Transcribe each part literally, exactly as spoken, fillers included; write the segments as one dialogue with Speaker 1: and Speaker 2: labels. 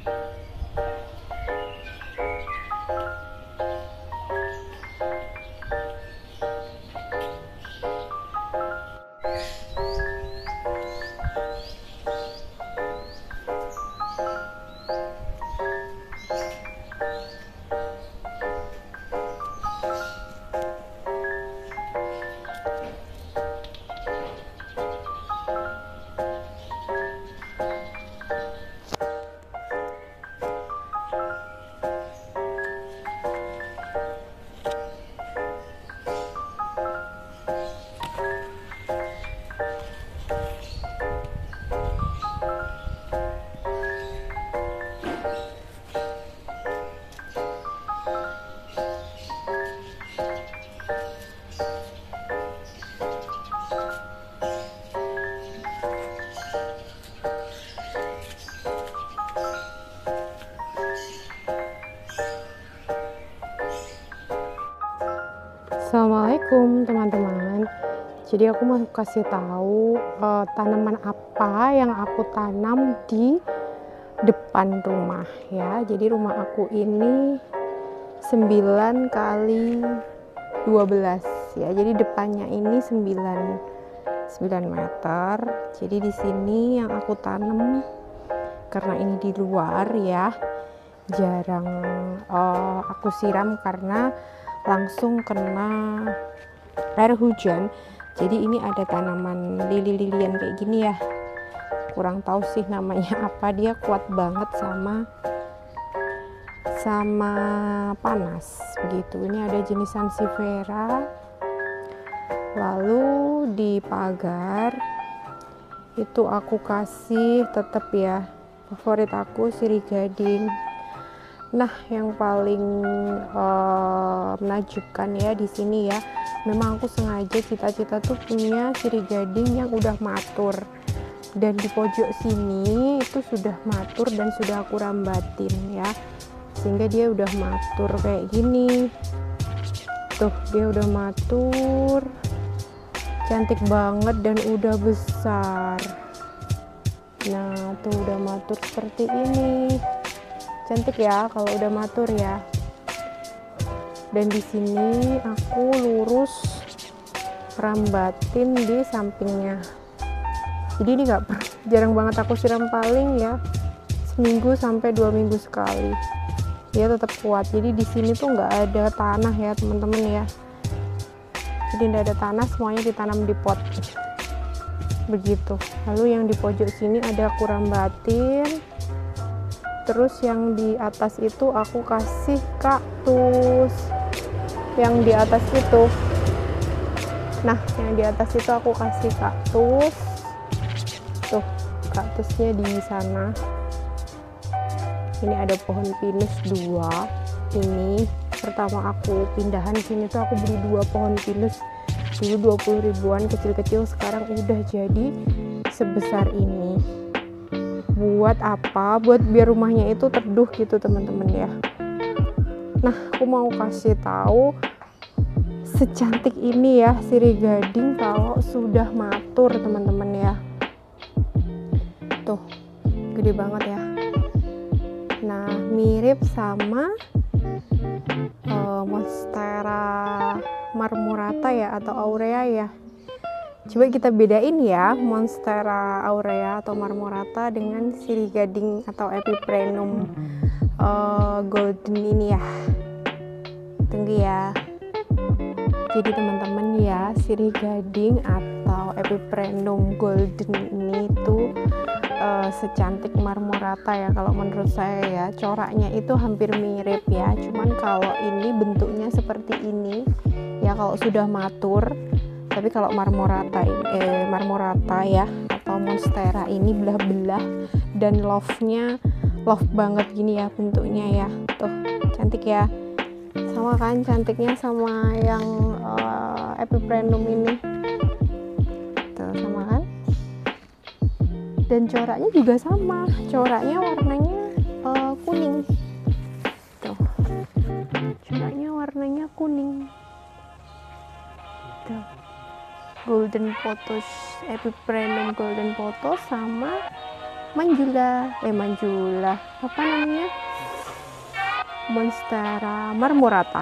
Speaker 1: Assalamualaikum teman-teman. Jadi aku mau kasih tahu uh, tanaman apa yang aku tanam di depan rumah ya. Jadi rumah aku ini sembilan kali dua belas ya. Jadi depannya ini sembilan meter. Jadi di sini yang aku tanam, karena ini di luar ya, jarang uh, aku siram karena langsung kena air hujan. Jadi ini ada tanaman lili-lilian kayak gini ya, kurang tahu sih namanya apa. Dia kuat banget sama sama panas begitu. Ini ada jenis sansevieria. Lalu di pagar itu aku kasih tetap ya, favorit aku sirih gading. Nah, yang paling uh, menakjubkan ya di sini ya, memang aku sengaja cita-cita tuh punya sirih gading yang udah matur, dan di pojok sini itu sudah matur dan sudah aku rambatin ya, sehingga dia udah matur kayak gini. Tuh, dia udah matur, cantik banget dan udah besar. Nah, tuh udah matur seperti ini. Cantik ya kalau udah matur ya. Dan di sini aku lurus rambatin di sampingnya. Jadi ini nggak jarang banget aku siram, paling ya seminggu sampai dua minggu sekali. Dia tetap kuat. Jadi di sini tuh nggak ada tanah ya teman-teman ya. Jadi nggak ada tanah, semuanya ditanam di pot begitu. Lalu yang di pojok sini ada aku rambatin. Terus yang di atas itu aku kasih kaktus. Yang di atas itu, nah yang di atas itu aku kasih kaktus. Tuh, kaktusnya di sana. Ini ada pohon pinus dua. Ini pertama aku pindahan sini tuh aku beli dua pohon pinus. Dulu dua puluh ribuan, kecil-kecil, sekarang udah jadi sebesar ini. Buat apa? Buat biar rumahnya itu teduh gitu teman-teman ya. Nah, aku mau kasih tahu secantik ini ya sirih gading kalau sudah matur teman-teman ya. Tuh, gede banget ya. Nah, mirip sama uh, monstera marmorata ya, atau aurea ya. Coba kita bedain ya monstera aurea atau marmorata dengan sirih gading atau epipremnum uh, golden ini ya. Tunggu ya. Jadi teman-teman ya, sirih gading atau epipremnum golden ini tuh uh, secantik marmorata ya kalau menurut saya ya. Coraknya itu hampir mirip ya, cuman kalau ini bentuknya seperti ini ya kalau sudah matur. Tapi kalau marmorata eh, marmorata ya atau monstera ini belah-belah dan love-nya love banget gini ya bentuknya ya. Tuh, cantik ya. Sama kan cantiknya sama yang uh, epipremnum ini. Tuh, sama kan? Dan coraknya juga sama. Coraknya warnanya uh, kuning. Tuh. Coraknya warnanya kuning. Tuh. Golden pothos, epipremnum golden pothos sama Manjula, eh Manjula, apa namanya? Monstera marmorata.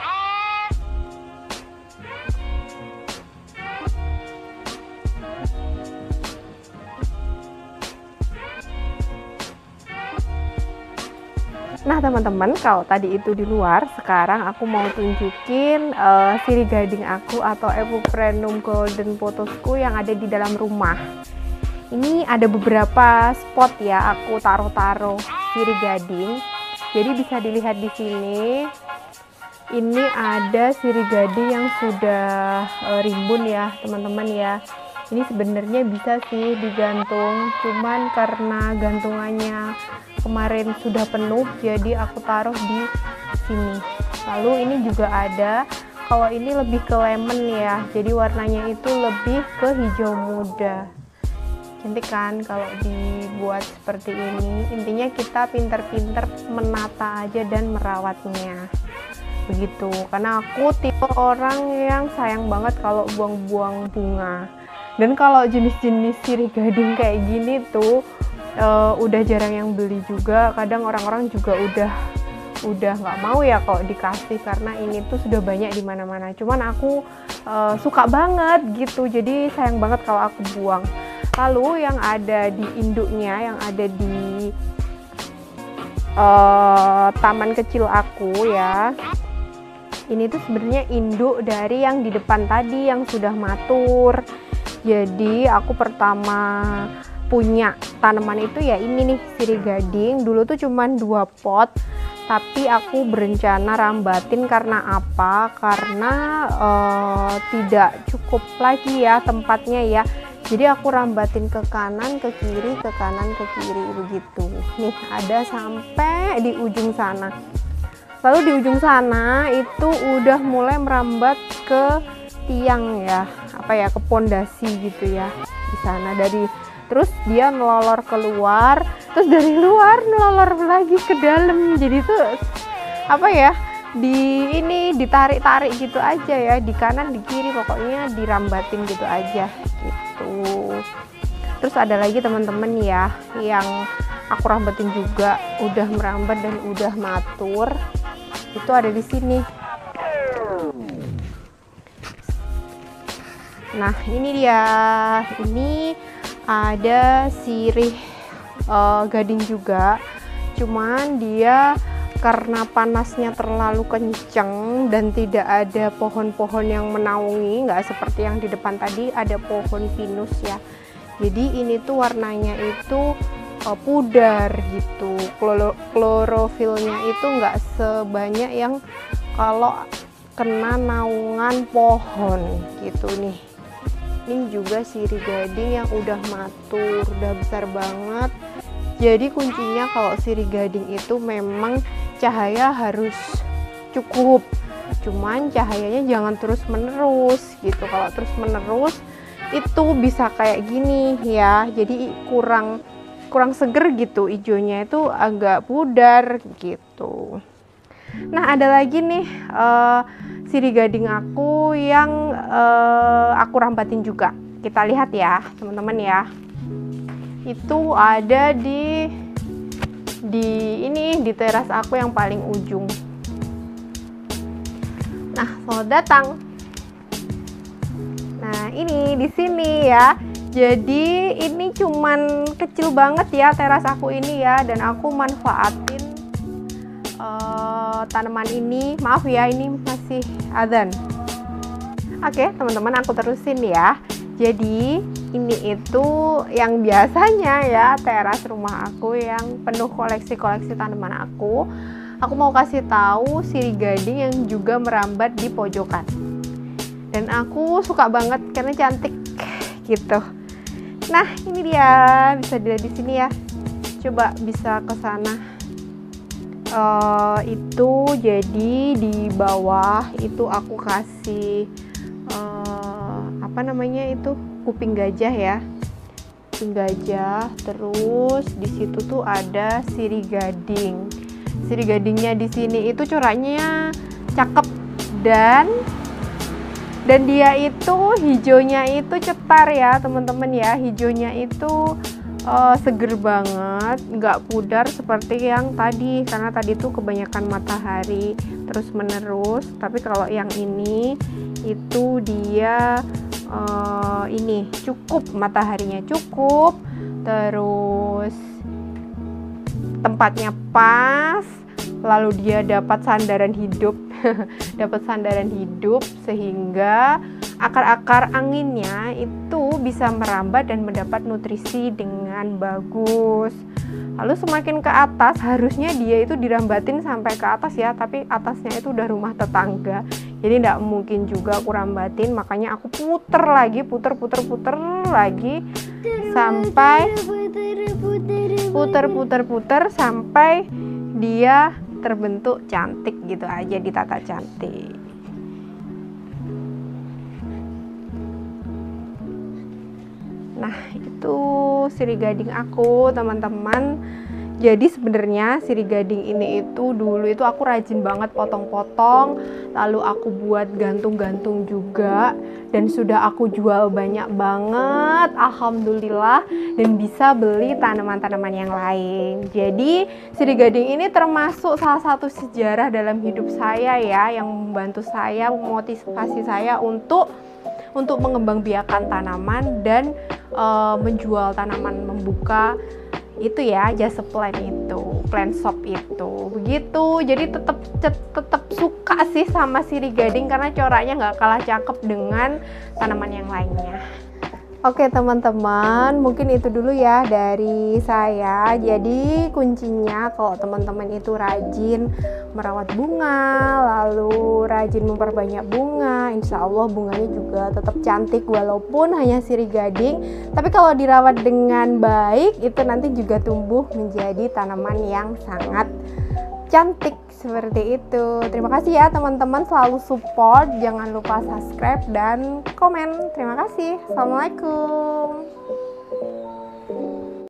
Speaker 1: Nah teman-teman, kalau tadi itu di luar, sekarang aku mau tunjukin uh, sirih gading aku atau Euphorbrenum golden potosku yang ada di dalam rumah. Ini ada beberapa spot ya, aku taruh-taruh sirih gading. Jadi bisa dilihat di sini. Ini ada sirih gading yang sudah uh, rimbun ya teman-teman ya. Ini sebenarnya bisa sih digantung, cuman karena gantungannya kemarin sudah penuh, jadi aku taruh di sini. Lalu ini juga ada, kalau ini lebih ke lemon ya, jadi warnanya itu lebih ke hijau muda. Cantik kan kalau dibuat seperti ini. Intinya kita pinter-pinter menata aja dan merawatnya, begitu. Karena aku tipe orang yang sayang banget kalau buang-buang bunga. Dan kalau jenis-jenis sirih gading kayak gini tuh uh, udah jarang yang beli juga. Kadang orang-orang juga udah udah nggak mau ya kalau dikasih, karena ini tuh sudah banyak di mana-mana. Cuman aku uh, suka banget gitu, jadi sayang banget kalau aku buang. Lalu yang ada di induknya, yang ada di uh, taman kecil aku ya, ini tuh sebenarnya induk dari yang di depan tadi yang sudah matur. Jadi aku pertama punya tanaman itu ya ini nih, sirih gading. Dulu tuh cuman dua pot, tapi aku berencana rambatin. Karena apa? Karena uh, tidak cukup lagi ya tempatnya ya. Jadi aku rambatin ke kanan, ke kiri, ke kanan, ke kiri begitu. Nih ada sampai di ujung sana. Lalu di ujung sana itu udah mulai merambat ke tiang ya, apa ya, ke pondasi gitu ya di sana. Dari terus dia melolor keluar, terus dari luar melolor lagi ke dalam. Jadi tuh apa ya, di ini ditarik-tarik gitu aja ya, di kanan di kiri pokoknya dirambatin gitu aja gitu. Terus ada lagi teman-teman ya yang aku rambatin juga udah merambat dan udah matur, itu ada di sini. Nah ini dia, ini ada sirih uh, gading juga, cuman dia karena panasnya terlalu kenceng dan tidak ada pohon-pohon yang menaungi, nggak seperti yang di depan tadi ada pohon pinus ya. Jadi ini tuh warnanya itu uh, pudar gitu, Kloro klorofilnya itu nggak sebanyak yang kalau kena naungan pohon gitu nih. Ini juga sirih gading yang udah matur, udah besar banget. Jadi kuncinya kalau sirih gading itu memang cahaya harus cukup, cuman cahayanya jangan terus menerus gitu. Kalau terus menerus itu bisa kayak gini ya, jadi kurang kurang seger gitu, hijaunya itu agak pudar gitu. Nah ada lagi nih uh, sirih gading aku yang uh, aku rambatin juga. Kita lihat ya teman-teman ya. Itu ada di di ini di teras aku yang paling ujung. Nah, selamat datang. Nah, ini di sini ya. Jadi ini cuman kecil banget ya teras aku ini ya, dan aku manfaatin uh, tanaman ini. Maaf ya, ini masih adzan. Oke, teman-teman, aku terusin ya. Jadi ini itu yang biasanya ya teras rumah aku yang penuh koleksi-koleksi tanaman aku. Aku mau kasih tahu sirih gading yang juga merambat di pojokan. Dan aku suka banget karena cantik gitu. Nah, ini dia, bisa dilihat di sini ya. Coba bisa ke sana. Uh, itu jadi di bawah itu aku kasih uh, apa namanya itu kuping gajah ya, kuping gajah. Terus di situ tuh ada sirih gading. Sirih gadingnya di sini itu coraknya cakep dan dan dia itu hijaunya itu cetar ya teman-teman ya. Hijaunya itu uh, seger banget, nggak pudar seperti yang tadi, karena tadi tuh kebanyakan matahari terus menerus. Tapi kalau yang ini itu dia uh, ini cukup, mataharinya cukup, terus tempatnya pas, lalu dia dapat sandaran hidup dapat sandaran hidup sehingga akar-akar anginnya itu bisa merambat dan mendapat nutrisi dengan bagus. Lalu semakin ke atas, harusnya dia itu dirambatin sampai ke atas ya, tapi atasnya itu udah rumah tetangga, jadi tidak mungkin juga aku rambatin. Makanya aku puter lagi, puter puter puter lagi sampai puter puter puter sampai dia terbentuk cantik gitu aja, ditata cantik. Nah, itu sirih gading aku, teman-teman. Jadi sebenarnya sirih gading ini itu dulu itu aku rajin banget potong-potong, lalu aku buat gantung-gantung juga, dan sudah aku jual banyak banget, alhamdulillah, dan bisa beli tanaman-tanaman yang lain. Jadi sirih gading ini termasuk salah satu sejarah dalam hidup saya ya, yang membantu saya, memotivasi saya untuk untuk mengembangbiakan tanaman dan e, menjual tanaman, membuka itu ya, jasa plant itu, plant shop itu, begitu. Jadi tetap tetap suka sih sama sirih gading karena coraknya nggak kalah cakep dengan tanaman yang lainnya. Oke teman-teman, mungkin itu dulu ya dari saya. Jadi kuncinya kalau teman-teman itu rajin merawat bunga, lalu rajin memperbanyak bunga, insya Allah bunganya juga tetap cantik walaupun hanya sirih gading. Tapi kalau dirawat dengan baik, itu nanti juga tumbuh menjadi tanaman yang sangat cantik seperti itu. Terima kasih ya teman-teman, selalu support, jangan lupa subscribe dan komen. Terima kasih. Assalamualaikum.